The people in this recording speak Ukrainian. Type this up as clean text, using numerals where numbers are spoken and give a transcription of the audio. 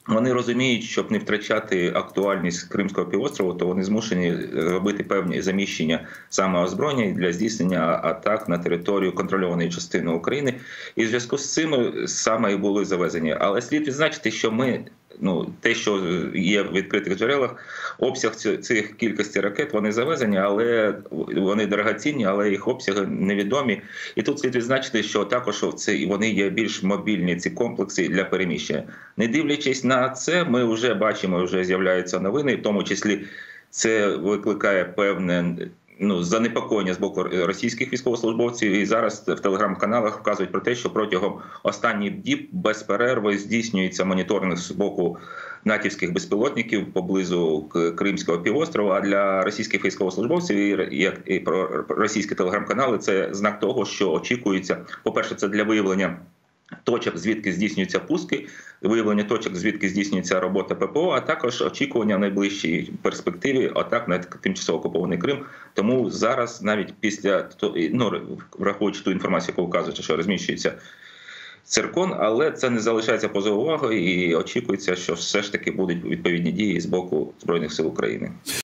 Вони розуміють, щоб не втрачати актуальність Кримського півострову, то вони змушені робити певні заміщення саме озброєння для здійснення атак на територію контрольованої частини України. І в зв'язку з цим саме і були завезені. Але слід відзначити, що те, що є в відкритих джерелах, обсяг цих кількості ракет, вони завезені, але вони дорогоцінні, але їх обсяги невідомі. І тут слід відзначити, що також вони є більш мобільні, ці комплекси, для переміщення. Не дивлячись на це, ми вже бачимо, вже з'являються новини, в тому числі це викликає певне занепокоєння з боку російських військовослужбовців. І зараз в телеграм-каналах вказують про те, що протягом останніх діб без перерви здійснюється моніторинг з боку натівських безпілотників поблизу Кримського півострова. А для російських військовослужбовців, як і про російські телеграм-канали, це знак того, що очікується, по-перше, це для виявлення точок, звідки здійснюються пуски, виявлення точок, звідки здійснюється робота ППО, а також очікування в найближчій перспективі атак на тимчасово окупований Крим. Тому зараз, навіть після, враховуючи ту інформацію, яку вказується, що розміщується циркон, але це не залишається поза увагою і очікується, що все ж таки будуть відповідні дії з боку Збройних сил України.